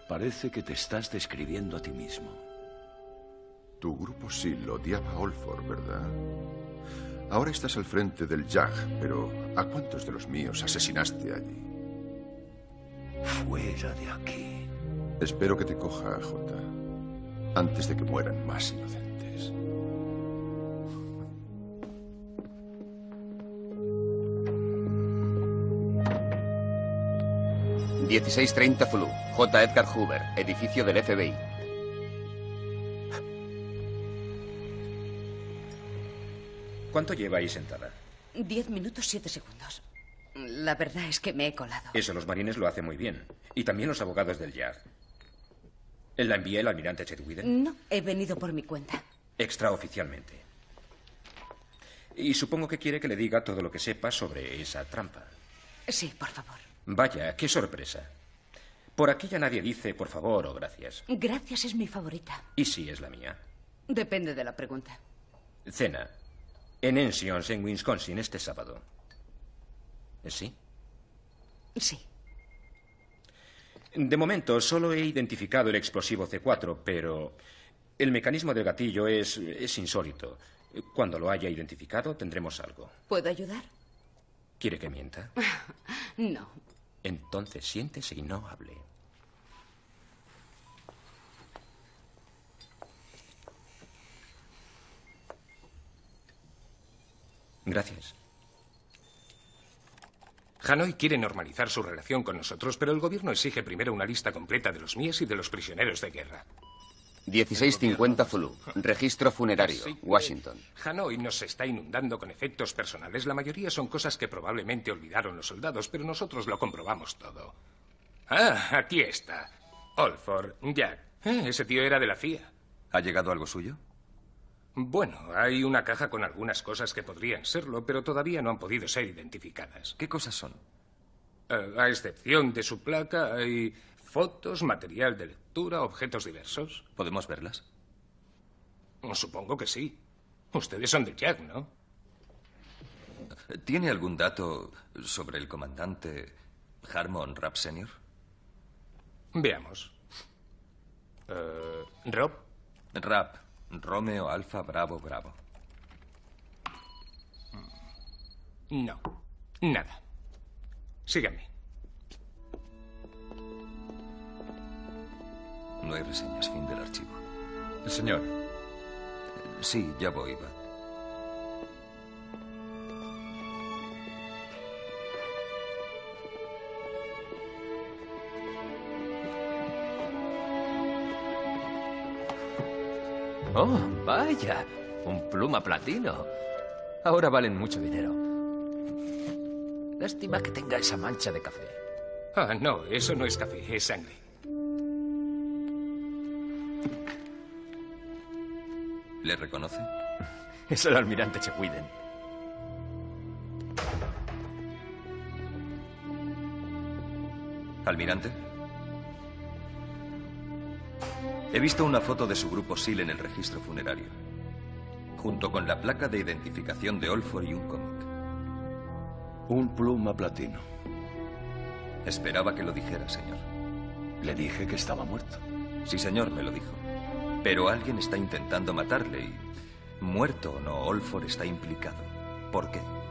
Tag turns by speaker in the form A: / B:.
A: Parece que te estás describiendo a ti mismo.
B: Tu grupo SEAL odiaba a Olford, ¿verdad? Ahora estás al frente del JAG, pero ¿a cuántos de los míos asesinaste allí?
A: Fuera de aquí.
B: Espero que te coja, J. Antes de que mueran más inocentes.
C: ...16:30 Zulu. J. Edgar Hoover, edificio del FBI.
D: ¿Cuánto lleva ahí sentada?
E: 10 minutos 7 segundos. La verdad es que me he colado.
D: Eso los marines lo hacen muy bien. Y también los abogados del JAG. ¿La envié el almirante Chetwyden?
E: No, he venido por mi cuenta.
D: Extraoficialmente. Y supongo que quiere que le diga todo lo que sepa sobre esa trampa.
E: Sí, por favor.
D: Vaya, qué sorpresa. Por aquí ya nadie dice por favor o gracias.
E: Gracias es mi favorita.
D: ¿Y si es la mía?
E: Depende de la pregunta.
D: Cena. En Ensions, en Wisconsin, este sábado. ¿Sí?
E: Sí.
D: De momento, solo he identificado el explosivo C4, pero el mecanismo del gatillo es insólito. Cuando lo haya identificado, tendremos algo.
E: ¿Puedo ayudar?
D: ¿Quiere que mienta?
E: No.
D: Entonces siéntese y no hable. Gracias.
F: Hanoi quiere normalizar su relación con nosotros, pero el gobierno exige primero una lista completa de los míos y de los prisioneros de guerra.
C: 16:50 Zulu. Registro funerario, Washington.
F: Hanoi nos está inundando con efectos personales. La mayoría son cosas que probablemente olvidaron los soldados, pero nosotros lo comprobamos todo. Ah, aquí está. Olford, Jack. Ese tío era de la CIA.
G: ¿Ha llegado algo suyo?
F: Bueno, hay una caja con algunas cosas que podrían serlo, pero todavía no han podido ser identificadas.
G: ¿Qué cosas son?
F: A excepción de su placa, hay fotos, material de lectura, objetos diversos.
G: ¿Podemos verlas?
F: Supongo que sí. Ustedes son del JAG, ¿no?
G: ¿Tiene algún dato sobre el comandante Harmon Rapp Sr.?
F: Veamos. ¿Rob?
G: Rapp. Romeo Alfa Bravo Bravo.
F: No. Nada. Síganme.
G: No hay reseñas. Fin del archivo.
H: Señor.
G: Sí, ya voy, Bud.
H: Oh, vaya. Un pluma platino. Ahora valen mucho dinero. Lástima que tenga esa mancha de café.
F: Ah, no, eso no es café, es sangre.
G: ¿Le reconoce?
H: Es el almirante Chetwyden.
G: ¿Almirante? He visto una foto de su grupo SEAL en el registro funerario, junto con la placa de identificación de Olford y un cómic.
A: Un pluma platino.
G: Esperaba que lo dijera, señor.
A: Le dije que estaba muerto.
G: Sí, señor, me lo dijo. Pero alguien está intentando matarle y, muerto o no, Olford está implicado. ¿Por qué?